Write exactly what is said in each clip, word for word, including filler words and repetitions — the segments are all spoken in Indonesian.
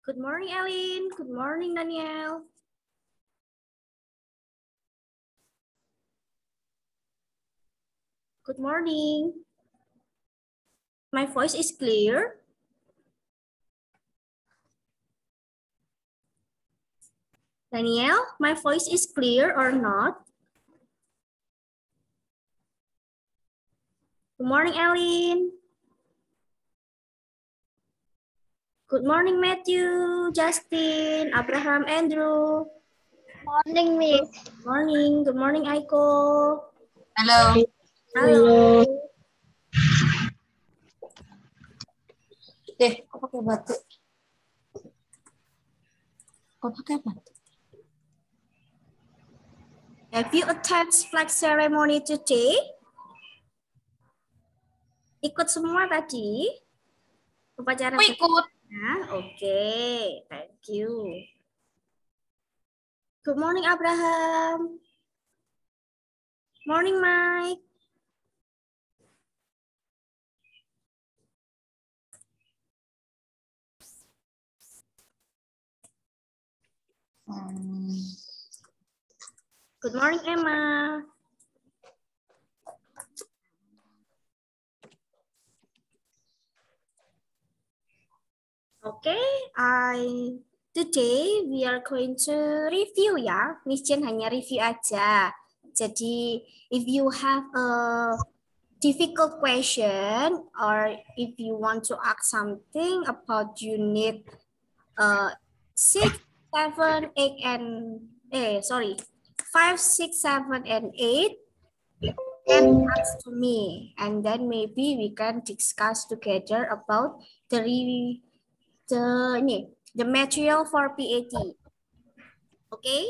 Good morning, Elin. Good morning, Daniel. Good morning. My voice is clear. Daniel, my voice is clear or not? Good morning, Elin. Good morning, Matthew, Justin, Abraham, Andrew. Morning, Miss. Good morning. Good morning, Aiko. Halo. Halo. Eh, kok pakai batu? Kok pakai batu? Have you attended flag ceremony today? Ikut semua tadi? Upacara Aku ikut. Nah, oke, okay. Thank you. Good morning, Abraham. Morning, Mike. Hmm. Good morning, Emma. Oke, okay, I today we are going to review ya. Miss Jen hanya review aja. Jadi, if you have a difficult question or if you want to ask something about unit uh, six, seven, eight, and eh sorry, five, six, seven, and eight, can ask to me, and then maybe we can discuss together about the the ini the material for P A T. Oke? Okay?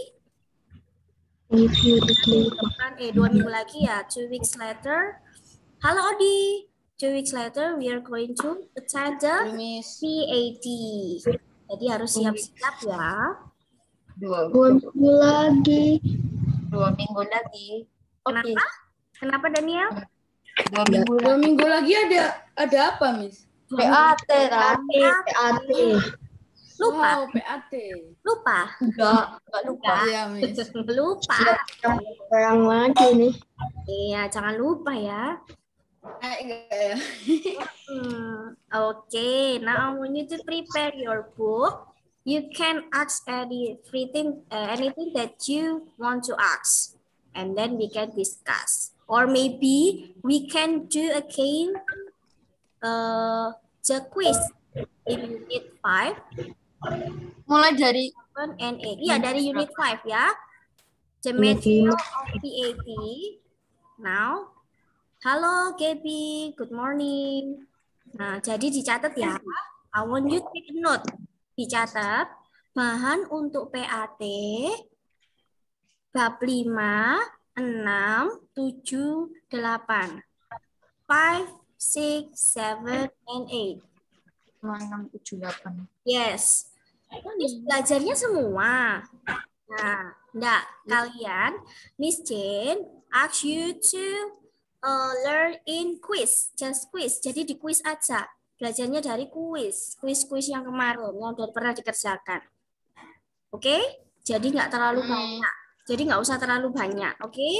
Eh dua minggu lagi ya, two weeks later. Halo Odi, two weeks later we are going to attend the P A T. Jadi harus siap-siap ya. Dua, Dua minggu lagi. dua minggu lagi. Kenapa? Okay. Kenapa Daniel? Dua minggu, dua minggu lagi ada ada apa, Miss? P A T kan? P A T. Lupa? Oh, P A T. Lupa? Enggak, enggak lupa. Iya, Miss. Lupa. Perang lagi nih. Iya, jangan lupa ya. Eh, enggak ya. Hmm, okay, now we need to prepare your book. You can ask anything, uh, anything that you want to ask, and then we can discuss. Or maybe we can do again uh, the quiz in unit five. Mulai dari And eight. Iya, dari unit five ya. The material of P A T. Now, halo Gaby, good morning. Nah, jadi dicatat ya. I want you to take a note. Dicatat bahan untuk P A T bab lima, enam, tujuh, delapan. five, six, seven, and eight. enam, tujuh, delapan. Yes. Ini belajarnya semua. Nah, enggak, kalian, Miss Jane ask you to uh, learn in quiz, just quiz. Jadi di quiz aja. Belajarnya dari quiz, quiz-quiz yang kemarin yang udah pernah dikerjakan. Oke? Okay? Jadi nggak terlalu Hmm. banyak. Jadi nggak usah terlalu banyak. Oke? Okay?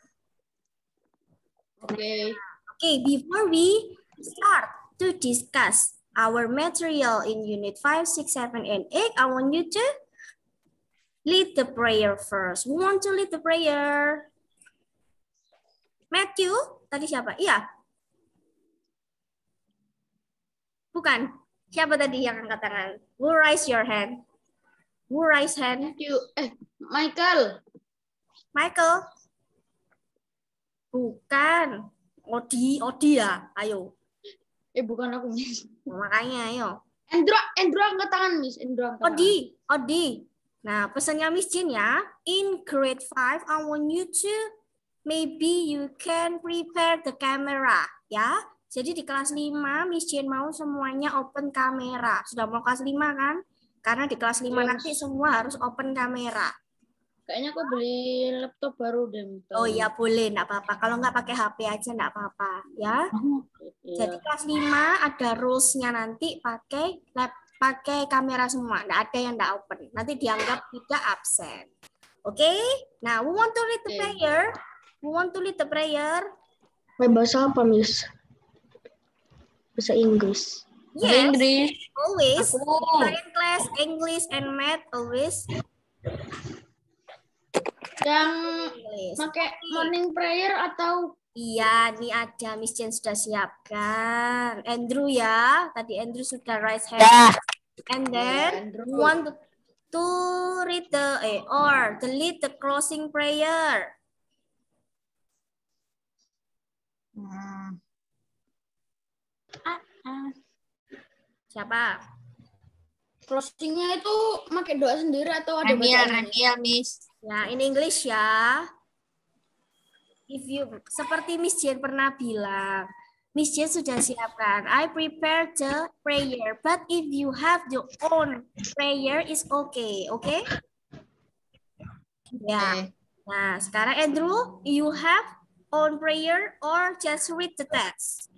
Oke. Okay. Oke, okay, before we start to discuss our material in unit five, six, seven, and eight, I want you to lead the prayer first. Who want to lead the prayer? Matthew? Tadi siapa? Iya. Bukan. Siapa tadi yang angkat tangan? Who raise your hand? Who raise hand? Matthew. Eh, Michael. Michael? Bukan. Odi, Odi ya? Ayo. Eh, bukan aku, Miss. Makanya, ayo. Endro, Endro angkat tangan, Miss. Endro angkat tangan. Odi, Odi. Nah, pesannya Miss Jin ya. In grade five, I want you to maybe you can prepare the camera, ya. Jadi di kelas lima, Miss Jin mau semuanya open kamera. Sudah mau kelas lima kan? Karena di kelas lima Yes. nanti semua harus open kamera. Kayaknya aku beli laptop baru deh. Oh iya, boleh, enggak apa-apa. Kalau nggak pakai H P aja enggak apa-apa, ya. Iya. Jadi kelas lima ada rules-nya nanti pakai lap, pakai kamera semua, nggak ada yang nggak open. Nanti dianggap tidak absen. Oke? Okay? Nah, we want to read the prayer. We want to read the prayer. Bahasa apa, Miss? Bahasa Inggris. Bahasa Yes, Inggris. always. Aku. Science class, English and math always. Yang English. pakai morning prayer atau Iya, ini ada Miss Jen sudah siapkan. Andrew ya, tadi Andrew sudah raise hand. Ya. And then Andrew. we want to, to read the eh, or delete the closing prayer. Hmm. Ah, ah. Siapa? closingnya itu pakai doa sendiri atau ada Reniel, bacaan? Reniel, Miss. Ya, in English ya. If you seperti Miss Jen pernah bilang, Miss Jen sudah siapkan. I prepare the prayer, but if you have your own prayer is okay, oke? Okay? Ya. Okay. Nah, sekarang Andrew, you have own prayer or just read the text?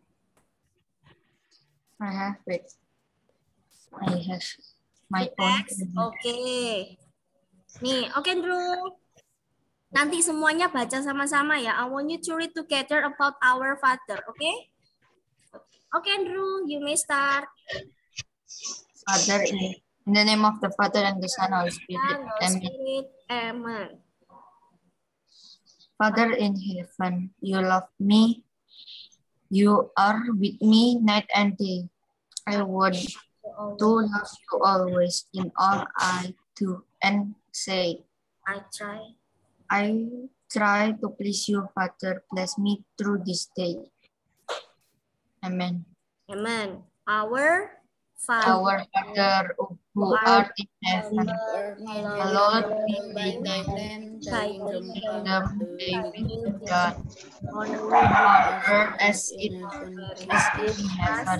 I have it. I have my The own. text, oke. Okay. Nih, oke okay, Andrew. Nanti semuanya baca sama-sama ya. I want you to read together about our Father, oke? Okay? Oke okay, Andrew, you may start. Father, in, in the name of the Father and the Son and the Spirit. Amen. Spirit, amen. Father in heaven, you love me. You are with me night and day. I want to love you always in all I do and say. I try. I try to please you, Father. Bless me through this day. Amen. Amen. Our Father, Our Father who art in heaven, hallowed be thy name. Thy Thy kingdom kingdom be done on on earth as it earth is in heaven.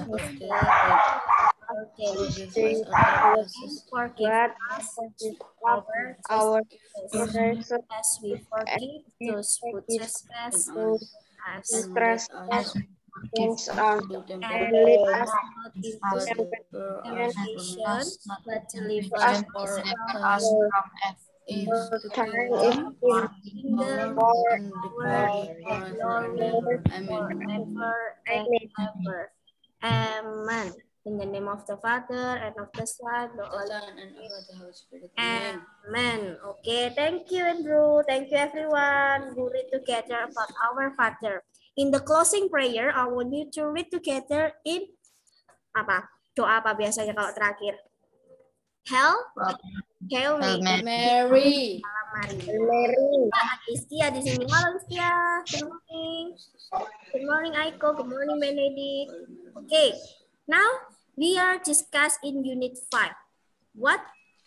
Okay. Forgive us our trespasses, Forgive us our Our trespasses as we forgive those who trespass us. trespass against us, And and lead lead us us not into Us temptation, but deliver us us deliver from us from evil. for time is in kingdom, for power, and glory forever and ever. Amen. In the name of the Father and of the Son, the Holy Spirit. Amen. Okay, thank you Andrew. Thank you everyone. We read together about our Father. In the closing prayer, I want you to read together in apa? Doa apa biasanya kalau terakhir? Hail, Hail Hail Mary. Mary. Mary. Ada Istia di sini. Halo Istia. Good morning. Good morning Aiko. Good morning Benedict. Okay. Now we are discuss in unit five. What?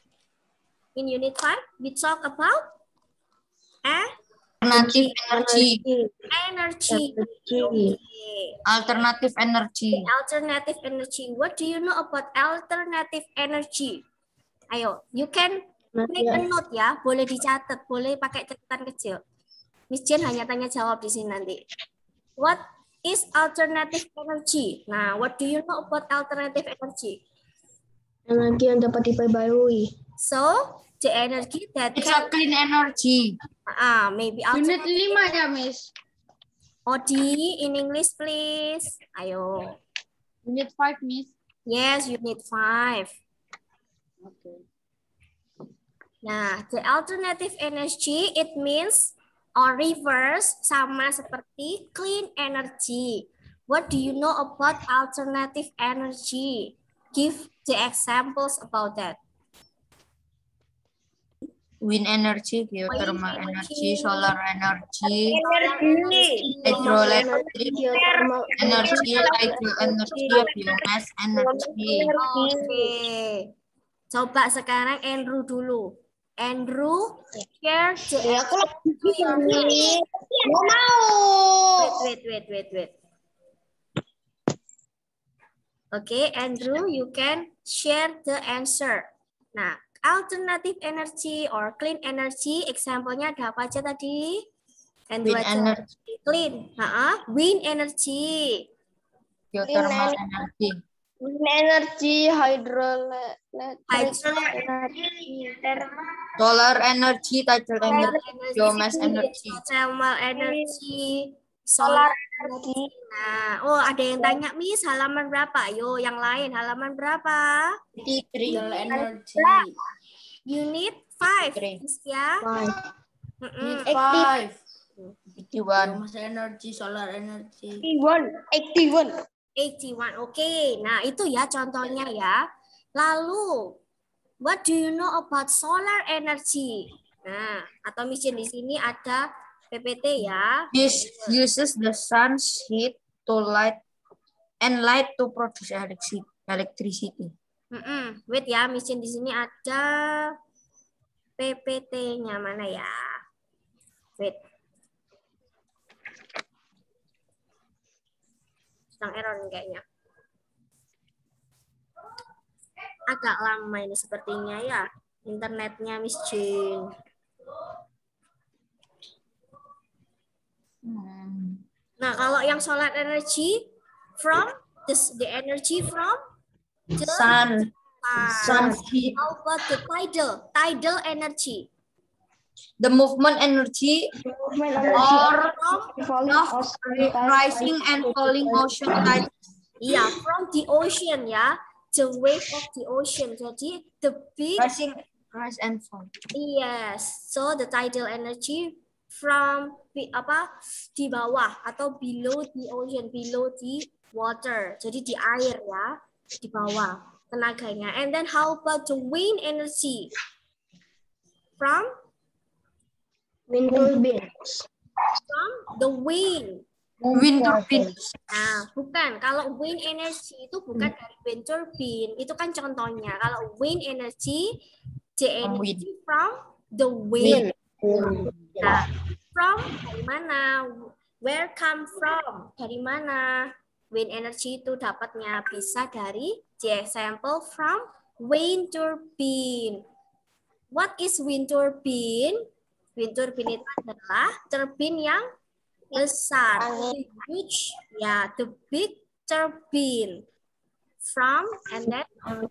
In unit five, we talk about eh? Alternative energy. Energy. Energy. Okay. Alternative energy. Alternative energy. What do you know about alternative energy? Ayo, you can make a note ya. Boleh dicatat, boleh pakai catatan kecil. Miss Jen hanya tanya jawab di sini nanti. What is alternative energy? Nah, what do you know about alternative energy? Energi yang dapat diperbarui. So, the energy that It's a can clean energy. ah maybe Unit alternative. lima ya, Miss. Odi in English please. Ayo. Unit five, Miss. Yes, unit five. Okay. Nah, the alternative energy it means or reverse sama seperti clean energy. What do you know about alternative energy? Give the examples about that. Wind energy, geothermal Wind energy, energy. solar energy, Energi. hydroelectric Geothermal energy, hydro energy, biomass energy. Oke. Coba sekarang Andrew dulu. Andrew, share the Ya, aku Wait, Mau mau. wait, wait, wait, wait. Okay, Andrew, you can share the answer. Nah, alternative energy or clean energy, example-nya ada apa aja tadi? Andrew Wind aja. energy, Clean. Nah, wind energy. geothermal energy, Wind energy, hydroelectric Hydro energy, Solar energy, tidal energy, biomass energy. thermal energy, solar energy. Nah, oh ada yang tanya, Miss, halaman berapa? Yo, yang lain halaman berapa? Tidal energy. Unit five, Three. Miss ya. Unit Mm-mm. five. eighty-one. Biomass energy, solar energy. eighty-one, eighty-one. eighty-one. Oke, nah itu ya contohnya ya. Lalu, what do you know about solar energy? Nah, atau mission di sini ada P P T ya. This uses the sun's heat to light and light to produce electric electricity. Mm-mm. Wait ya, mission di sini ada P P T-nya mana ya? Wait. Sedang error nih kayaknya. Agak lama ini sepertinya ya. Internetnya Miss Jane. Hmm. Nah, kalau yang solar energy from the, the energy from the Sun, sun. sun heat, How about the tidal? Tidal energy. the movement energy Movement energy or falling of ocean tide. rising and falling ocean tide. Iya, from the ocean ya. The wave of the ocean. Jadi the big, Rising, rise and fall. yes. So the tidal energy from di- apa di bawah atau below the ocean, below the water. Jadi di air ya, di bawah tenaganya. And then how about the wind energy? From Wind turbines. from the wind. Wind turbines. Nah, bukan. Kalau wind energy itu bukan dari wind turbine. Itu kan contohnya. Kalau wind energy, the From energy from the wind. Nah, from dari mana? Where come from? Dari mana? Wind energy itu dapatnya bisa dari the example from wind turbine. What is wind turbine? Wind turbine itu adalah turbine yang besar, the huge, ya, the big turbine. From and then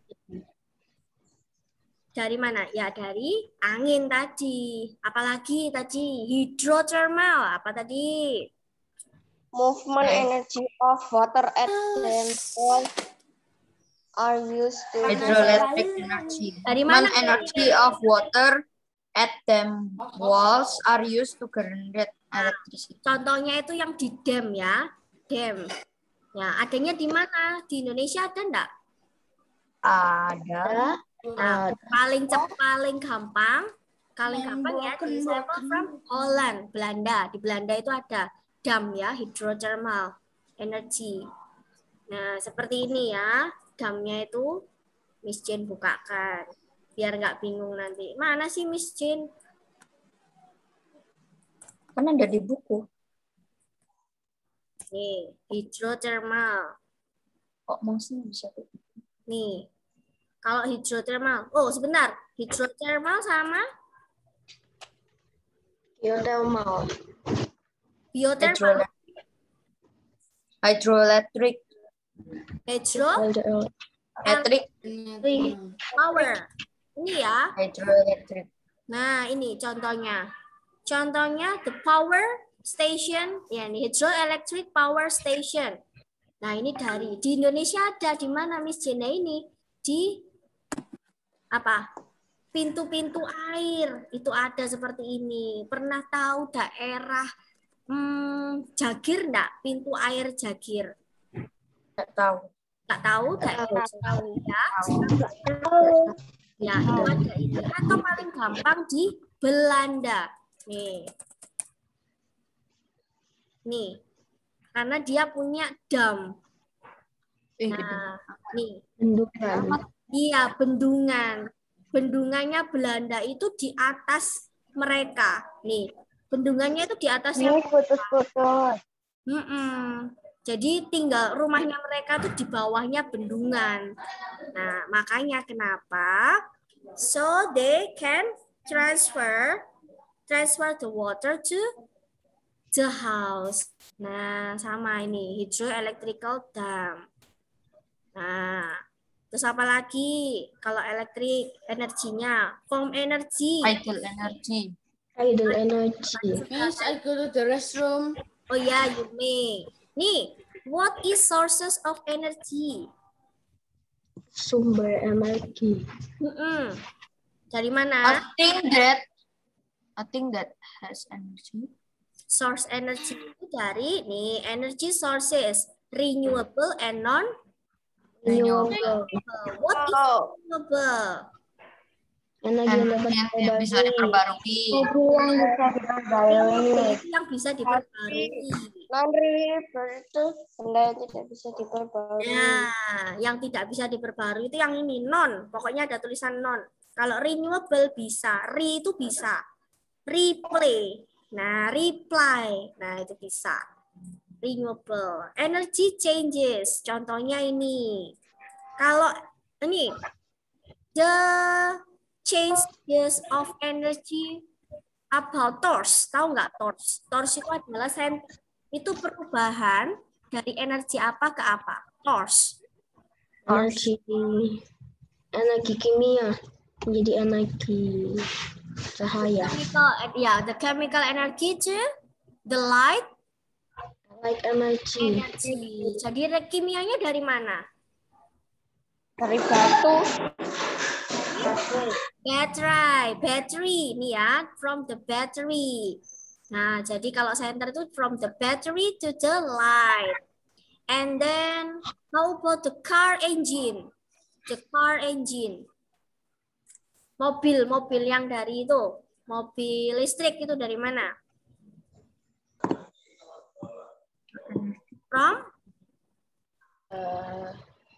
dari mana? Ya dari angin tadi. Apalagi tadi hidrotermal. Apa tadi? Movement energy of water at dam walls are used to Hydroelectric energy. Dari Movement mana? energy of water at dam walls are used to generate electricity. Contohnya itu yang di dam ya, dam. Ya, adanya di mana? Di Indonesia ada enggak? Ada. Nah, paling cepat, paling gampang, paling gampang ya di example from Holland, Belanda. Di Belanda itu ada dam ya, hydrothermal energy. Nah, seperti ini ya, damnya itu Miss Jane bukakan, biar nggak bingung nanti. Mana sih Miss Jane? Kan ada di buku. Nih, hidrothermal. Kok mouse-nya bisa tuh? Nih, kalau hidrothermal, oh sebentar, hidrothermal sama geothermal. biothermal. Hydroelectric. Hydro Electric. power. Ini ya. Hydroelectric. Nah, ini contohnya. Contohnya the power station, ya ini hydroelectric power station. Nah, ini dari di Indonesia ada di mana Miss Jena ini? Di apa? Pintu-pintu air itu ada seperti ini. Pernah tahu daerah hmm, Jagir enggak? Pintu air Jagir. Nggak tahu. Enggak tahu daerah tahu ya. Ya, itu ada ini. Atau paling gampang di Belanda. Nih. Nih. Karena dia punya dam. Eh, Nah, nih. Bendungan. Iya, bendungan. Bendungannya Belanda itu di atas mereka. Nih, bendungannya itu di atasnya. Putus-putus. Mm-mm. Jadi tinggal rumahnya mereka tuh di bawahnya bendungan. Nah, makanya kenapa? So they can transfer transfer the water to the house. Nah, sama ini hydroelectrical dam. Nah, Terus apa lagi? Kalau elektrik, energinya. Form energy. Idle energy. Idle energy. Miss, I go to the restroom. Oh ya, you may. Nih, what is sources of energy? Sumber energi. Mm-mm. Dari I mana? think that I think that has energy. Source energy itu dari nih, energy sources renewable and non Renewable. What is renewable? Energi yang dapat Energi yang bisa diperbarui. Itu yang bisa diperbarui. Non-renewable itu benda yang tidak bisa diperbarui. Nah, yang tidak bisa diperbarui itu yang ini non. Pokoknya ada tulisan non. Kalau renewable bisa, re itu bisa. Replay. Nah, reply. Nah, itu bisa. Renewable. Energy changes. Contohnya ini. Kalau ini the changes of energy about torch. Tahu nggak torch? Torch itu adalah sen itu perubahan dari energi apa ke apa? Torch. Energi energi kimia menjadi energi cahaya. Chemical, ya, the chemical energy to the light Light energy. energy. Jadi kimianya dari mana? Dari batu. Battery, battery ini ya, from the battery. Nah, jadi kalau center itu from the battery to the light. And then how about the car engine? The car engine. Mobil, mobil yang dari itu, mobil listrik itu dari mana? From Uh,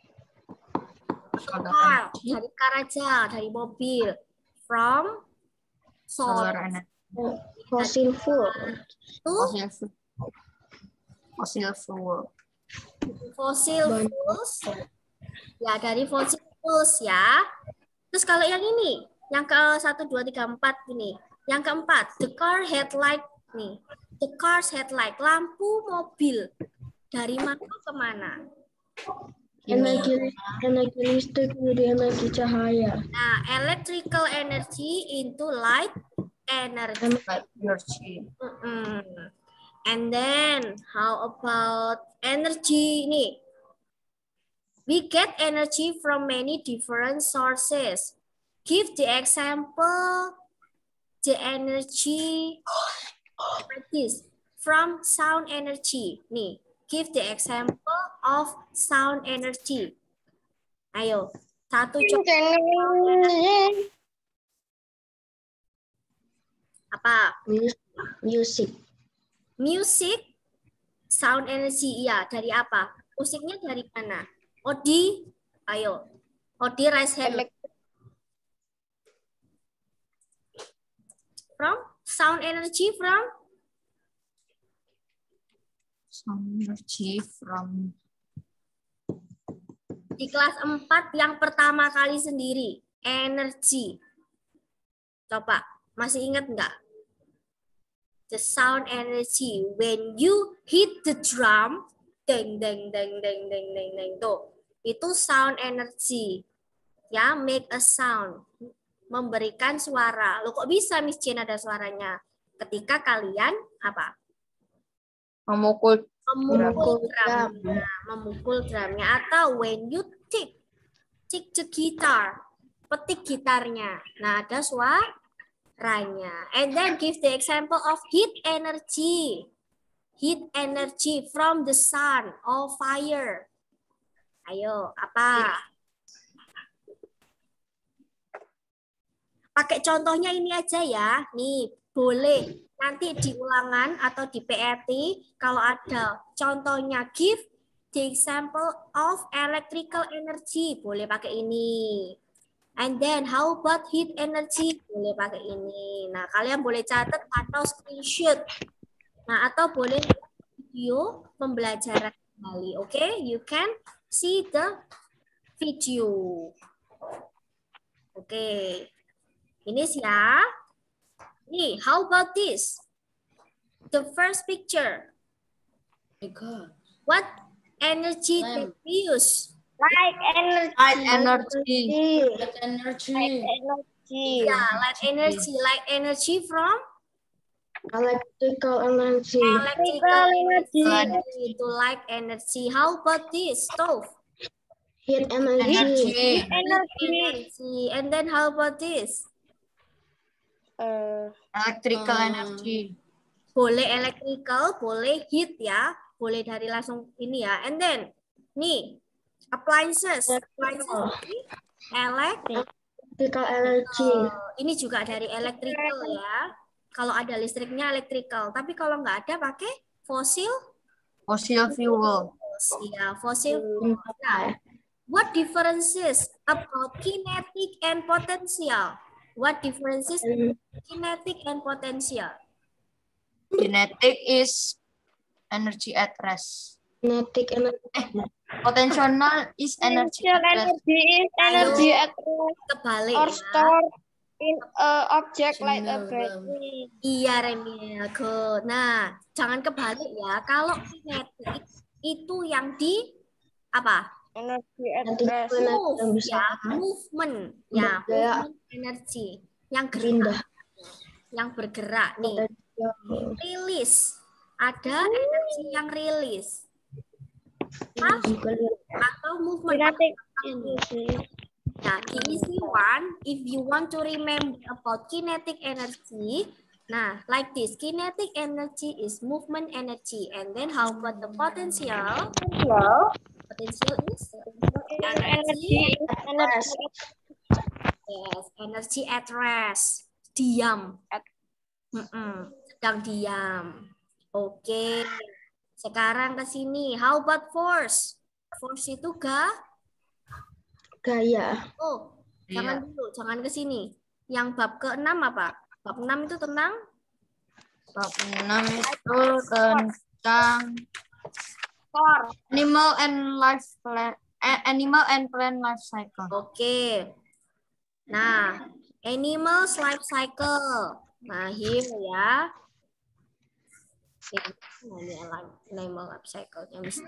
car, dari car aja, dari mobil. From Solar solar. energy. fossil fuel. Tuh, Fossil fuel. Fossil fuel. fossil fuels. Ya, dari fossil fuels ya. Terus kalau yang ini, yang ke satu, dua, tiga, empat ini. Yang keempat, the car headlight nih. The car's headlight, lampu mobil. Dari mana ke mana? Energi energi listrik menjadi energi cahaya. Nah, electrical energy into light energy. Light energy. Mm-mm. And then, how about energy ini? We get energy from many different sources. Give the example, the energy like this, from sound energy. Nih, give the example of sound energy. Ayo, satu contoh. Apa? Music. Music, sound energy, iya. Dari apa? Musiknya dari mana? Odi, ayo. Odi raise hand. From sound energy from Sound energy from di kelas empat yang pertama kali sendiri, energi. Coba, masih ingat nggak? The sound energy when you hit the drum, deng deng deng deng deng deng deng tuh. Itu sound energy. Ya, make a sound. Memberikan suara. Lo kok bisa Miss Jane ada suaranya? Ketika kalian apa? memukul Memukul drumnya, memukul drumnya. Atau when you tick, tick the guitar, petik gitarnya. Nah, ada suaranya. And then give the example of heat energy. Heat energy from the sun or fire. Ayo, apa? Pakai contohnya ini aja ya. Nih, boleh nanti di ulangan atau di P R T kalau ada contohnya give the example of electrical energy, boleh pakai ini. And then how about heat energy, boleh pakai ini. Nah, kalian boleh catat atau screenshot. Nah, atau boleh video pembelajaran kembali. Oke, okay? You can see the video. Oke. Okay. Ini sih ya. Nih, how about this? The first picture. My God. What energy did we use? Light energy. Light energy. Light energy. Light energy. Yeah, light energy. Light energy from Electrical energy. electrical energy. energy. To light energy. How about this stove? Heat Energy. Heat energy. And then how about this? Uh, Electrical Hmm. energy. Boleh electrical, boleh heat ya. Boleh dari langsung ini ya. And then, nih, appliances. Appliances ini electric. electrical energy. Ini juga dari electrical ya. Kalau ada listriknya electrical. Tapi kalau nggak ada pakai fosil. Fossil fuel. Ya, fosil fuel. Nah, what differences about kinetic and potential? What differences kinetic and potential? Kinetic is energy at rest. Kinetic energy. Potential is energy at rest. Energy is energy at rest Kebalik or ya. stored in a object like a battery. Iya, Remil. Good. Nah, jangan kebalik ya. Kalau kinetic itu yang di apa? Energy at Nanti rest. Move ya, movement. Ya, movement energy. Yang gerak. Yang bergerak nih. Release. Ada energi yang rilis. Atau movement. Kinetic Nah, the easy one, if you want to remember about kinetic energy, nah, like this, kinetic energy is movement energy. And then how about the potential? Potential is energy. energy. Yes, energy at rest. Diam. Mm-mm, sedang diam. Oke. Sekarang ke sini. How about force? Force itu ga? Gaya. Oh, jangan dulu, jangan ke sini. Yang bab keenam apa? Bab enam itu tentang Bab enam itu tentang animal and life plan, animal and plant life cycle. Oke. Nah, animals life cycle. Nah, here ya. Ini animal life cycle yang bisa.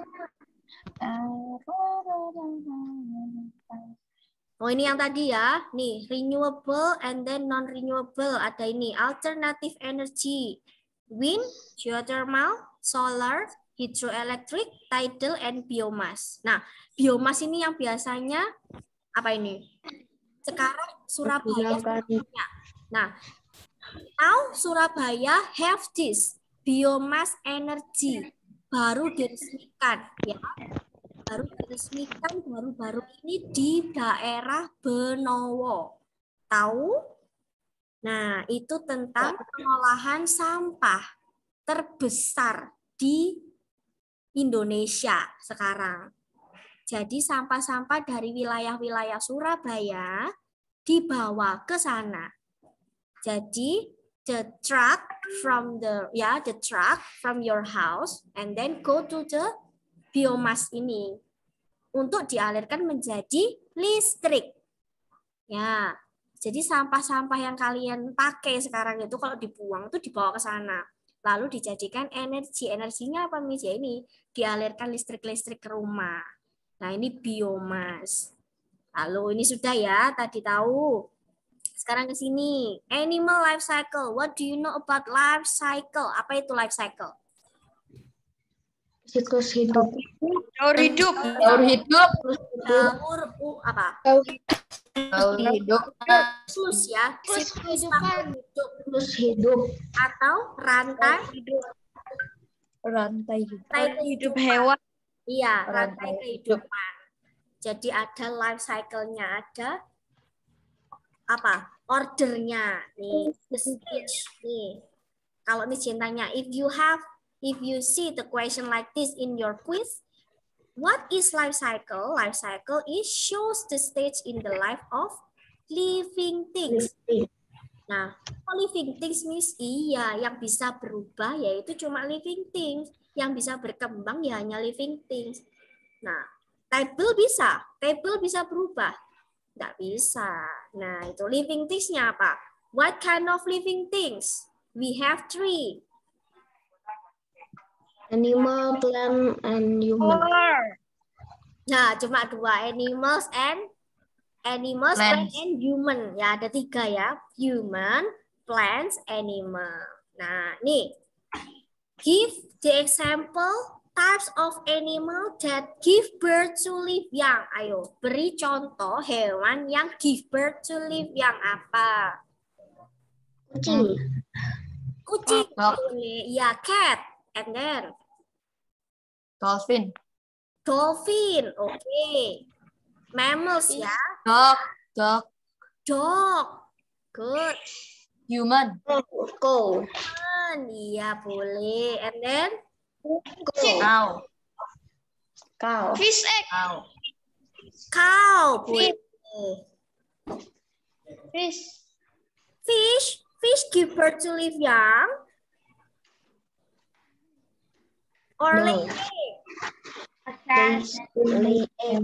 Oh, ini yang tadi ya. Nih, renewable and then non-renewable. Ada ini, alternative energy. Wind, geothermal, solar, hydroelectric, tidal, and biomass. Nah, biomass ini yang biasanya, apa ini? Sekarang Surabaya punya. Nah, now Surabaya have this biomass energy. Baru diresmikan, ya. Baru diresmikan baru-baru ini di daerah Benowo. Tahu? Nah, itu tentang pengolahan sampah terbesar di Indonesia sekarang. Jadi sampah-sampah dari wilayah-wilayah Surabaya dibawa ke sana. Jadi the truck from the ya yeah, the truck from your house and then go to the biomass ini untuk dialirkan menjadi listrik. Ya, jadi sampah-sampah yang kalian pakai sekarang itu kalau dibuang itu dibawa ke sana. Lalu dijadikan energi. Energinya apa Miss? Ya ini dialirkan listrik-listrik ke rumah. Nah, ini biomas. Lalu ini sudah ya, tadi tahu. Sekarang ke sini. Animal life cycle. What do you know about life cycle? Apa itu life cycle? Siklus hidup. Daur hidup. Daur hidup. Daur uh, apa? Daur hidup. Siklus ya. Siklus hidup. Siklus hidup. Atau rantai hidup. Rantai hidup. Rantai Hidup hewan. Iya, rantai kehidupan. Jadi ada life cycle-nya, ada apa? Ordernya nih, the stage nih. Kalau nih cintanya, if you have If you see the question like this in your quiz, what is life cycle? Life cycle is shows the stage in the life of living things. Nah, living things means iya, yang bisa berubah yaitu cuma living things. Yang bisa berkembang ya hanya living things. Nah, table bisa, table bisa berubah. Nggak bisa. Nah, itu living things-nya apa? What kind of living things? We have three. Animal, plant, and human. Nah, cuma dua, animals and animals, Plants. plant and human. Ya, ada tiga ya. Human, plants, animal. Nah, nih. Give the example types of animal that give birth to live young. Ayo, beri contoh hewan yang give birth to live young apa? Kucing. Kucing. Dog. Ya, cat. And then Dolphin. dolphin. Oke. Okay. Mammals ya. Dog. Dog. Dog. Good. Human. Go. Iya, boleh. And then Cow. Cow. Fish egg. Cow. cow. Boleh. Fish. Fish. Fish give birth to live young. Or No. lay egg. Fish. Lay egg.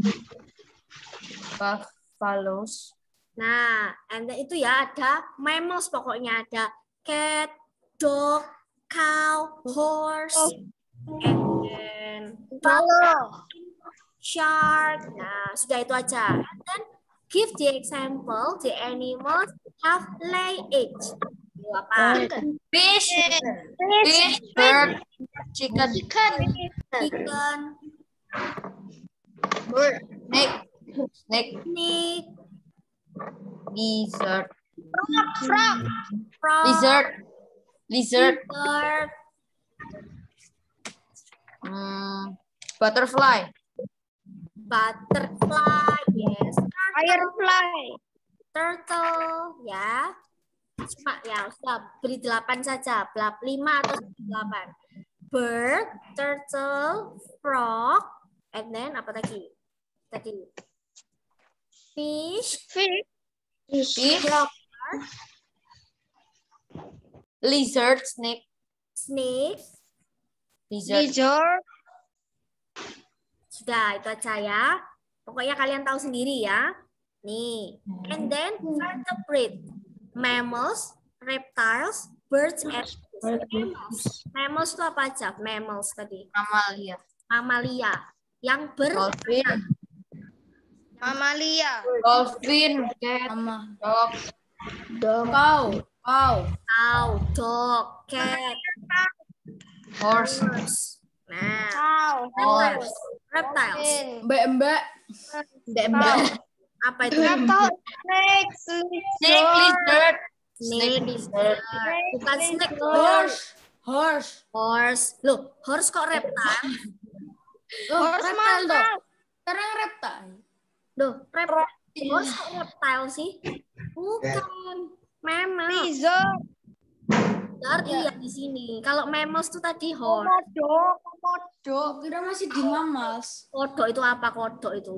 Buffaloes. Nah, and then itu ya ada mammals pokoknya ada cat, dog, cow, horse, and then Buffalo. shark. Nah, sudah itu aja. And then give the example the animals have lay eggs. Itu apa? Fish. Fish. Bird. Chicken. Chicken. Chicken, Bird. Snake. Snake. snake, Lizard. Frog. frog, Lizard. Lizard. bird, Hmm, butterfly. butterfly, yes, turtle, Firefly. turtle, ya. Cuma ya, sudah beri delapan saja, belap lima atau delapan. Bird, turtle, frog, and then apa tadi? Tadi fish, Fish. Fish. Frog. Lizard. Snake. snake. Lizard. Lizard. Sudah, itu aja ya. Pokoknya kalian tahu sendiri ya. Nih. And then vertebrate. Mammals, reptiles, birds, and mammals. Mammals itu apa aja? Mammals tadi. Mamalia. Mamalia. Yang ber Dolphin. Mamalia. Dolphin. Cat. Sama. Dog. Dog. Cow. Cow. cow, dog, cat, Horse. horse. Nah, Cow. reptiles. Reptiles. Mbak-mbak. Mbak, apa itu? Reptile. Snake. Snake. Lizard. Snake, Lizard. bukan snake, Horse. Horse. horse. Loh, horse kok reptile? Oh, Horse reptile mana? dong. Sekarang reptile. Loh, reptile. Horse kok reptile sih? Bukan. Mammal. Lizard. Lizard iya di sini. Kalau mammals tuh tadi horse. Komodo. Komodo. Kira masih di mammals. Kodok itu apa kodok itu?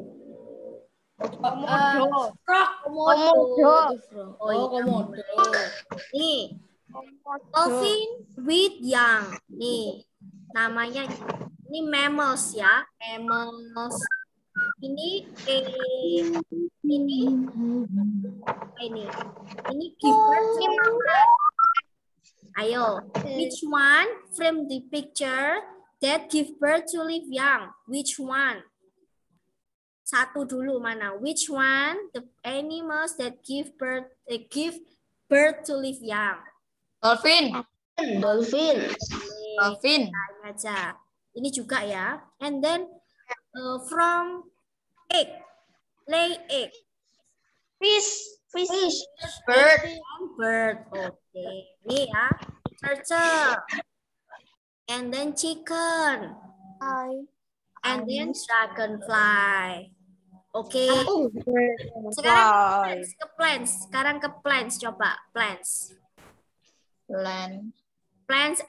Komodo. Frog. Komodo. Itu frog. Oh, Oh, iya. komodo. Nih, dolphin with young. Nih, namanya ini mammals ya. Mammals. Ini eh, ini ini ini give birth to Ayo, which one from the picture that give birth to live young? Which one? Satu dulu mana? Which one the animals that give birth eh, give birth to live young? Dolphin. Dolphin. Dolphin. Tanya aja. Ini juga ya. And then uh, from egg, lay egg, Fish. Fish. Bird. and bird. Oke, ini ya. Turtle. And then chicken. And then dragonfly. Oke. Sekarang ke plants. Sekarang ke plants. Coba plants. Land. Plants.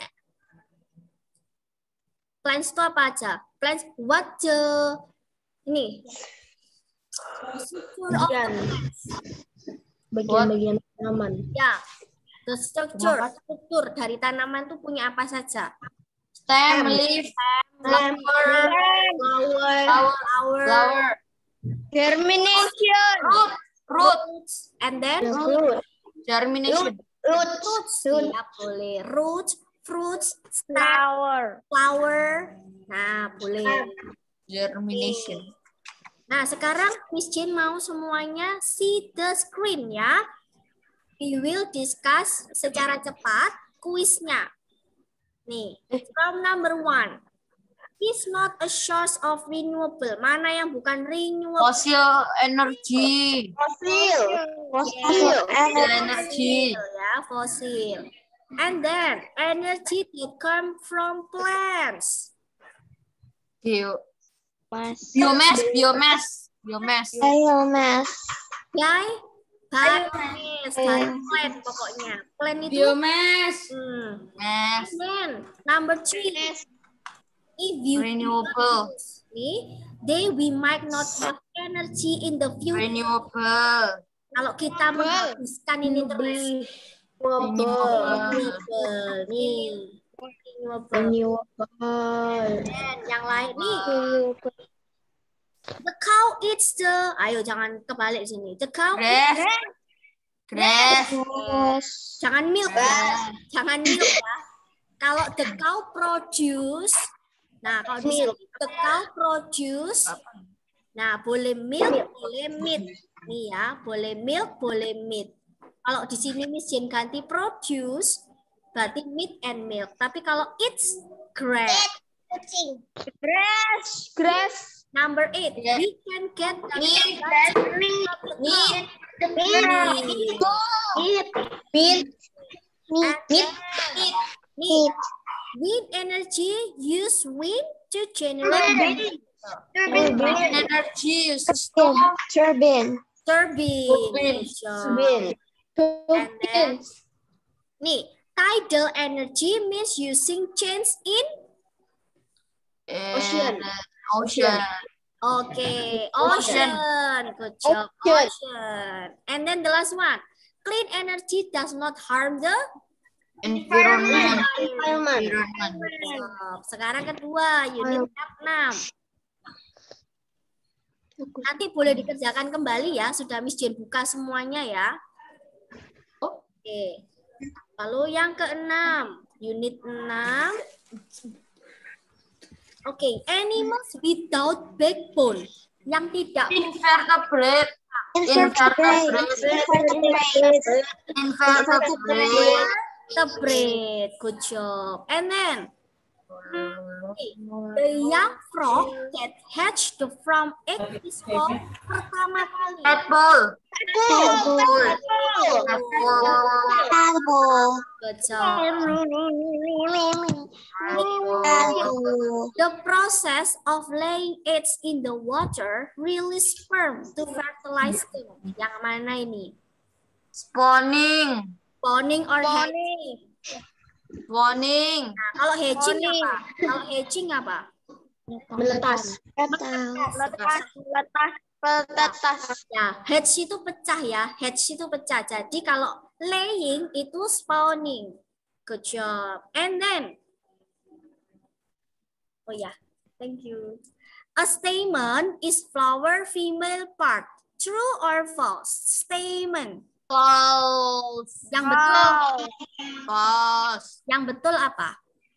Plants itu apa aja? Plants. What the ini? Structure of the plants. Bagian-bagian tanaman. Ya. The structure, struktur dari tanaman itu punya apa saja? Stem. Leaf. Flower. Flower, Flower. flower, Flower. Germination. Root. Root. roots, and then Root. Germination. Roots. fruits. Ya, boleh. Roots, fruits, stem, Flower. flower. Nah, boleh. Germination. Nah, sekarang Miss Jane mau semuanya see the screen ya. We will discuss secara cepat kuisnya. Nih, from number one. Is not a source of renewable. Mana yang bukan renewable? Fossil energy. Fossil. Fossil energy. Ya, fossil. And then energy that come from plants. Bio. Biomass, biomass, biomass. Biomass. Yai, biomass, plant pokoknya. Plant itu. Biomass. Hmm. Mass. And then number three. If you Renewable. nih, they we might not have energy in the future. Renewable. Kalau kita menghabiskan ini terus. Renewable. Nih. Renewable. Dan yang lain nih. The cow eats the. Ayo jangan kebalik sini. The cow Grass. Grass. Jangan milk ya. Jangan milk ya. Kalau the cow produce. Nah, kalau di sini the cow produce. Nah, boleh milk, boleh meat. Nih ya, boleh milk, boleh meat. Kalau di sini Miss Jane ganti produce, berarti meat and milk. Tapi kalau it's grass. Grass. Grass. Number eight, we can get Meat. meat. Meat. Meat. Meat. Meat. Meat. Wind energy use wind to generate Wind energy is Turbine. turbine. Turbine. And then, nih, tidal energy means using change in ocean. Ocean. okay, ocean. Good job, ocean. And then the last one, clean energy does not harm the Environment. Environment. Environment. Sekarang kedua, unit enam. Nanti boleh dikerjakan kembali ya. Sudah Miss Jane buka semuanya ya. Oke. Lalu yang keenam, unit enam. Oke, animals without backbone. Yang tidak Invertebrate. Invertebrate. Invertebrate. Vertebrate. Good job. And then the young frog that hatched from egg is called pertama kali. Tadpole. Tadpole. Tadpole. Good job. The process of laying eggs in the water release sperm to fertilize them. Yang mana ini? Spawning. Spawning or hatching? Spawning. Nah, kalau hatching apa? Kalau hatching apa? Meletas. Meletas. Meletas. Meletas. Ya, hatch itu pecah ya. Hatch itu pecah. Jadi kalau laying itu spawning. Good job. And then, oh ya, yeah. Thank you. A stamen is flower female part. True or false? Stamen. False. Yang betul. False. Yang betul apa?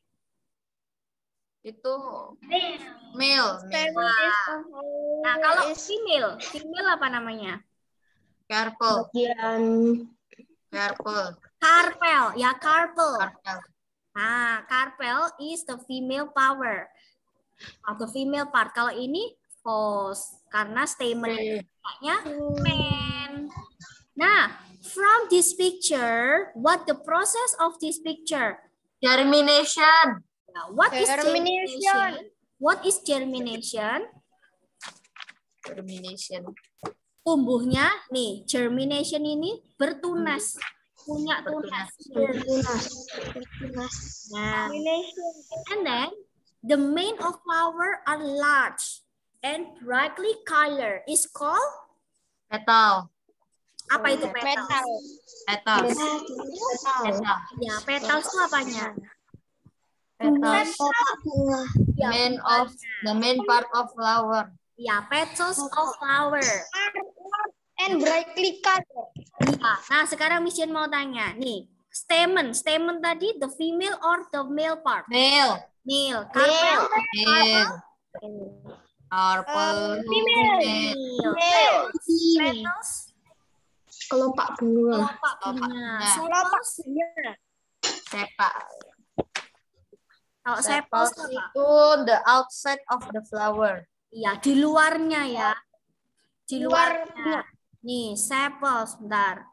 Itu male. Nah, kalau female, female apa namanya? Carpel. Bagian Carpel. Carpel, ya carpel. Carpel. Nah, carpel is the female power atau female part. Kalau ini false karena statement nya man. Nah, from this picture, what the process of this picture? Germination. Nah, what is Germination. germination? What is germination? Germination. Tumbuhnya nih, germination ini bertunas, punya tunas. Bertunas. Bertunas. Nah, and then the main of flower are large and brightly colored is called Petal. apa itu petals? Petal. Petal. Ya, petals itu apanya? Petals. Ya, Main of the main part of flower. ya, petals of flower. And brightly colored. Ya, nah sekarang Miss Jane mau tanya, nih, stamen, stamen tadi the female or the male part? Male. Male. Carpel. Male. Purple. Female. Petals. Kelopak bunga. Kelopak bunga. Kelopak Sepals. bunga. Sepal. Kalau Sepals sepals apa? itu the outside of the flower. Iya, di luarnya ya. Di Luar luarnya. Nih, sepals, bentar.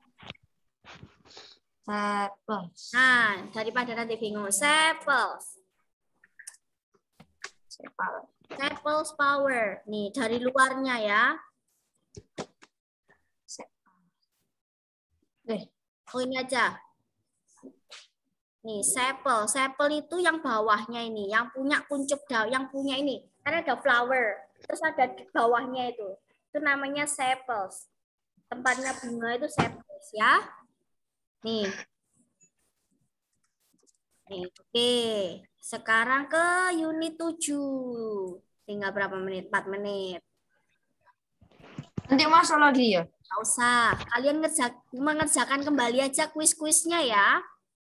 Sepals. Nah, daripada nanti bingung. Sepals. Sepal. Sepals power. Nih, dari luarnya ya. Eh, Oh, ini aja. Nih, sepal. Sepal itu yang bawahnya ini. Yang punya kuncup daun. Yang punya ini. Karena ada flower. Terus ada di bawahnya itu. Itu namanya sepals. Tempatnya bunga itu sepals ya. Nih. Nih, oke. Sekarang ke unit tujuh. Tinggal berapa menit? empat menit. nanti masuk lagi ya? Nggak usah. Kalian ngerja mengerjakan kembali aja kuis-kuisnya ya.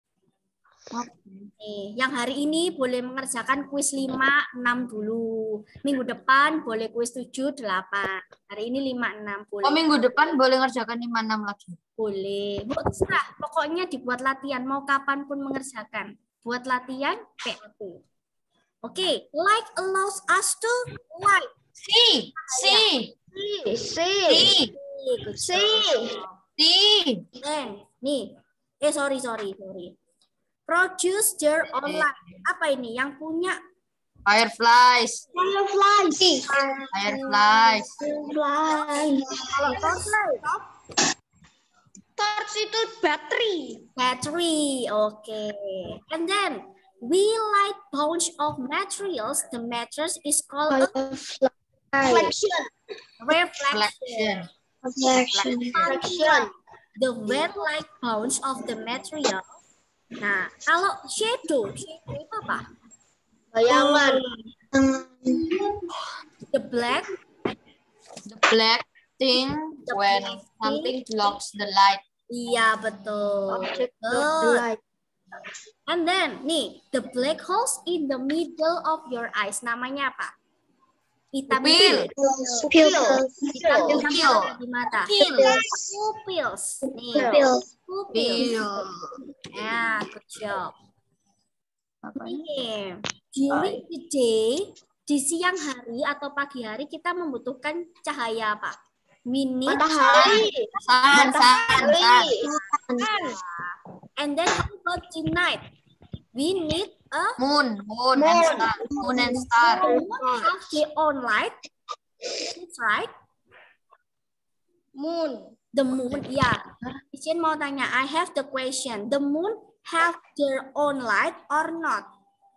Nih, yang hari ini boleh mengerjakan kuis lima, enam dulu. Minggu depan boleh kuis tujuh, delapan. Hari ini lima, enam boleh. Oh, minggu depan boleh ngerjakan lima enam lagi. Boleh. Bu, terserah. Pokoknya dibuat latihan. Mau kapanpun mengerjakan. Buat latihan P A P. Oke. Like allows us to like. Si, si, Si. si, Si. si. Then, nih. Eh, sorry, sorry, sorry. Produce their online. Apa ini? Yang punya Fireflies. Fireflies. Fireflies. Fireflies. kalau torch, Torch itu battery. battery. Oke. And then we light bunch of materials. The materials is called a Reflection. reflection. Reflection. Reflection. The red light bunch of the material. Nah, kalau shadow, shadow itu apa? Bayangan. The black, The black thing when something blocks the light. iya betul. Object of the Good. light. And then, nih, the black holes in the middle of your eyes. Namanya apa? Hitam Pupil. Pupil. Hitam yang Pupil. ada di mata. Pupil. Pupils. Nih, Pupil. pupils. Pupil. Ya, good job. Apa ini? Nih, during the day, di siang hari atau pagi hari kita membutuhkan cahaya apa? We need Matahari. Sun, sun, sun. Matahari. And then how about the night? We need a Moon, moon, and star. Moon and star. moon have their own light. That's right. Moon. The moon, ya. Ijen mau tanya, I have the question. The moon have their own light or not?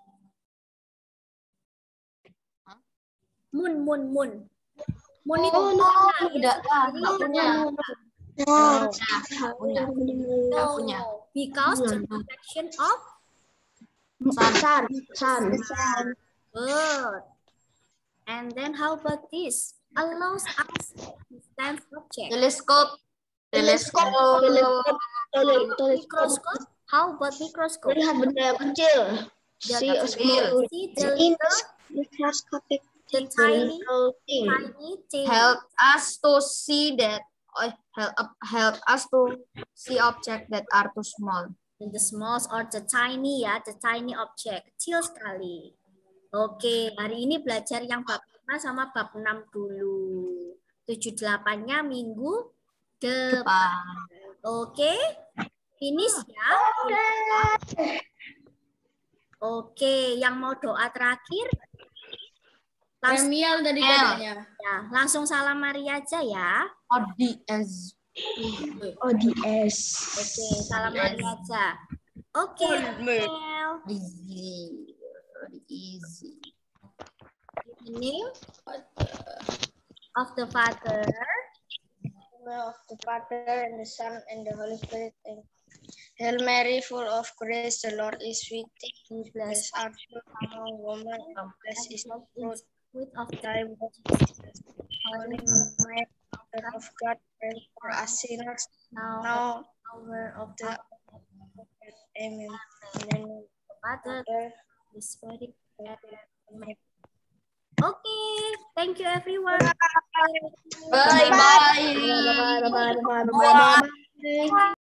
Moon, moon, moon. Moon itu Oh, no. Tidak, ah, nggak punya. Oh. Nggak punya. No, Nggak punya. because the reflection of Sun. Sun. Sun. good. And then how about this? Allows us to distance object. Teleskop. Teleskop. Teleskop. Microscope. How about microscope? Melihat benda yang kecil. Ya, See a tapi small see the little, microscopic the tiny, little thing. tiny thing. Help us to see that. Oh, help help us to see object that are too small. The small or the tiny ya, the tiny object. Kecil sekali. Oke, hari ini belajar yang bab lima sama bab enam dulu. tujuh delapan-nya minggu depan. Depan. Oke, finish ya. Oke, yang mau doa terakhir? Langsung, Remial dari L. dadanya. ya, langsung salam Maria aja ya. O D S. O D S. Oke, salam Maria aja. Oke, Mel. Easy. Easy. The name of the Father, Of the Father and the Son and the Holy Spirit. And Hail Mary, full of grace, the Lord is with thee. Blessed art thou among women, and blessed is the fruit fruit of of the thy womb. Holy Mary, Mother of God, pray for us sinners, now, now hour of the the Amen. Amen. Father, Father, the Spirit, and Okay, thank you everyone. Bye bye. Bye bye bye bye bye bye.